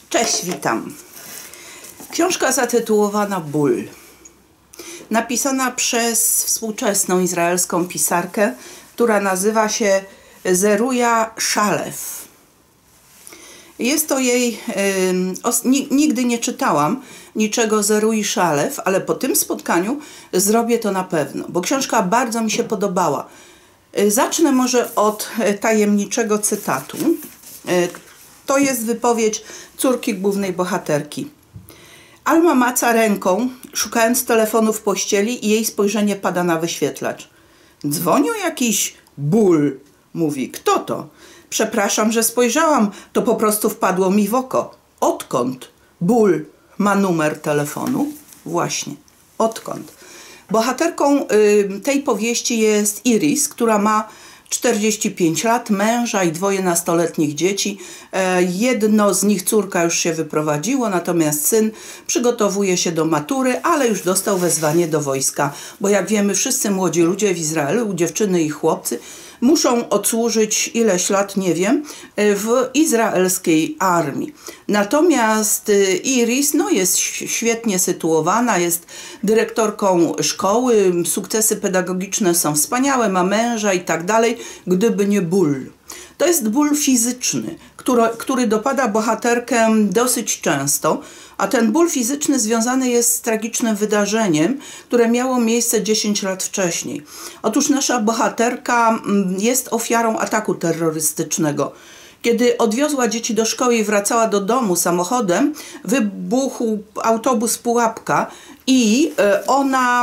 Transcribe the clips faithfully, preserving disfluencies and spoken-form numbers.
Cześć, witam. Książka zatytułowana Ból. Napisana przez współczesną izraelską pisarkę, która nazywa się Zeruja Szalew. Jest to jej... Yy, nigdy nie czytałam niczego Zerui Szalew, ale po tym spotkaniu zrobię to na pewno, bo książka bardzo mi się podobała. Yy, zacznę może od tajemniczego cytatu. Yy, to jest wypowiedź córki głównej bohaterki. Alma maca ręką, szukając telefonu w pościeli, i jej spojrzenie pada na wyświetlacz. Dzwonił jakiś ból, mówi. Kto to? Przepraszam, że spojrzałam, to po prostu wpadło mi w oko. Odkąd ból ma numer telefonu? Właśnie, odkąd? Bohaterką y, tej powieści jest Iris, która ma czterdzieści pięć lat, męża i dwoje nastoletnich dzieci. E, jedno z nich, córka, już się wyprowadziło, natomiast syn przygotowuje się do matury, ale już dostał wezwanie do wojska, bo jak wiemy, wszyscy młodzi ludzie w Izraelu, dziewczyny i chłopcy, muszą odsłużyć ileś lat, nie wiem, w izraelskiej armii. Natomiast Iris no, jest świetnie sytuowana, jest dyrektorką szkoły, sukcesy pedagogiczne są wspaniałe, ma męża i tak dalej, gdyby nie ból. To jest ból fizyczny, który, który dopada bohaterkę dosyć często, a ten ból fizyczny związany jest z tragicznym wydarzeniem, które miało miejsce dziesięć lat wcześniej. Otóż nasza bohaterka jest ofiarą ataku terrorystycznego. Kiedy odwiozła dzieci do szkoły i wracała do domu samochodem, wybuchł autobus Pułapka i ona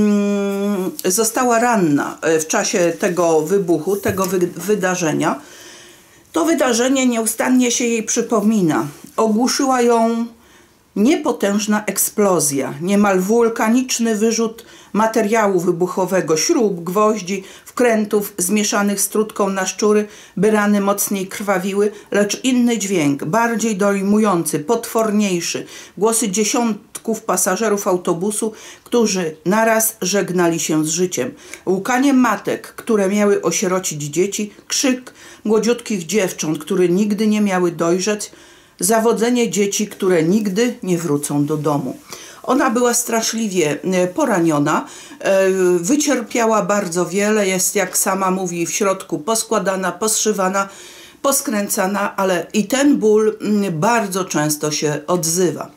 mm, została ranna w czasie tego wybuchu, tego wy wydarzenia. To wydarzenie nieustannie się jej przypomina. Ogłuszyła ją niepotężna eksplozja, niemal wulkaniczny wyrzut materiału wybuchowego, śrub, gwoździ, wkrętów zmieszanych z trutką na szczury, by rany mocniej krwawiły, lecz inny dźwięk, bardziej dojmujący, potworniejszy, głosy dziesiątków pasażerów autobusu, którzy naraz żegnali się z życiem, łkanie matek, które miały osierocić dzieci, krzyk młodziutkich dziewcząt, które nigdy nie miały dojrzeć, zawodzenie dzieci, które nigdy nie wrócą do domu. Ona była straszliwie poraniona, wycierpiała bardzo wiele, jest, jak sama mówi, w środku poskładana, poszywana, poskręcana, ale i ten ból bardzo często się odzywa.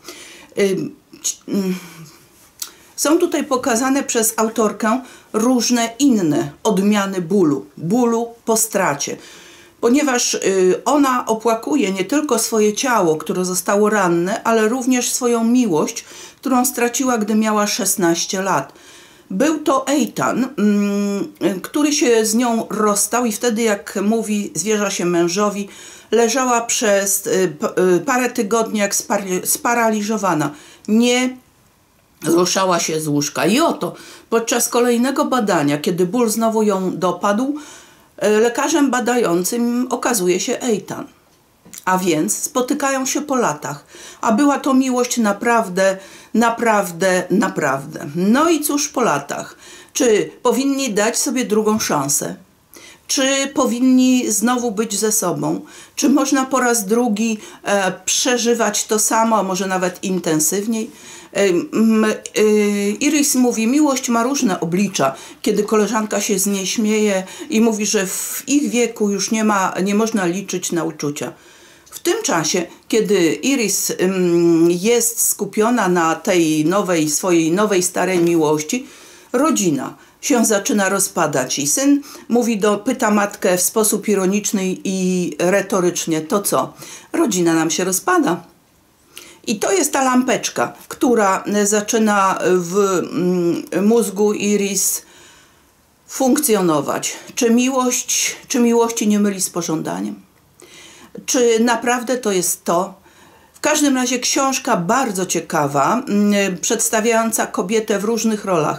Są tutaj pokazane przez autorkę różne inne odmiany bólu, bólu po stracie. Ponieważ ona opłakuje nie tylko swoje ciało, które zostało ranne, ale również swoją miłość, którą straciła, gdy miała szesnaście lat. Był to Eitan, który się z nią rozstał i wtedy, jak mówi, zwierza się mężowi, leżała przez parę tygodni jak sparaliżowana. Nie ruszała się z łóżka. I oto podczas kolejnego badania, kiedy ból znowu ją dopadł, lekarzem badającym okazuje się Eitan. A więc spotykają się po latach. A była to miłość naprawdę, naprawdę, naprawdę. No i cóż po latach? Czy powinni dać sobie drugą szansę? Czy powinni znowu być ze sobą? Czy można po raz drugi e, przeżywać to samo, a może nawet intensywniej? E, e, Iris mówi, miłość ma różne oblicza, kiedy koleżanka się z niej śmieje i mówi, że w ich wieku już nie ma, nie można liczyć na uczucia. W tym czasie, kiedy Iris ym, jest skupiona na tej nowej, swojej nowej, starej miłości, rodzina się zaczyna rozpadać i syn mówi do, pyta matkę w sposób ironiczny i retorycznie, to co? Rodzina nam się rozpada. I to jest ta lampeczka, która zaczyna w mózgu Iris funkcjonować. Czy miłość, czy miłości nie myli z pożądaniem? Czy naprawdę to jest to? W każdym razie książka bardzo ciekawa, przedstawiająca kobietę w różnych rolach.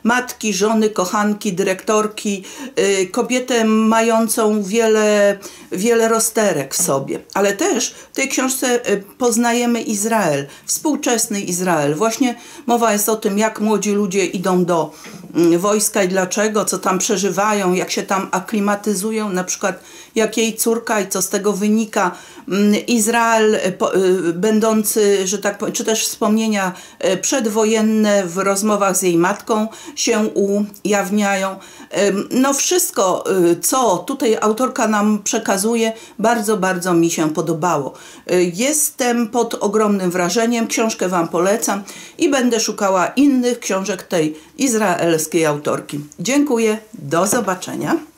matki, żony, kochanki, dyrektorki, kobietę mającą wiele, wiele rozterek w sobie. Ale też w tej książce poznajemy Izrael, współczesny Izrael. Właśnie mowa jest o tym, jak młodzi ludzie idą do wojska i dlaczego, co tam przeżywają, jak się tam aklimatyzują, na przykład jak jej córka i co z tego wynika. Izrael będący, że tak powiem, czy też wspomnienia przedwojenne w rozmowach z jej matką się ujawniają. No wszystko, co tutaj autorka nam przekazuje, bardzo, bardzo mi się podobało. Jestem pod ogromnym wrażeniem, książkę Wam polecam i będę szukała innych książek tej izraelskiej autorki. Dziękuję, do zobaczenia.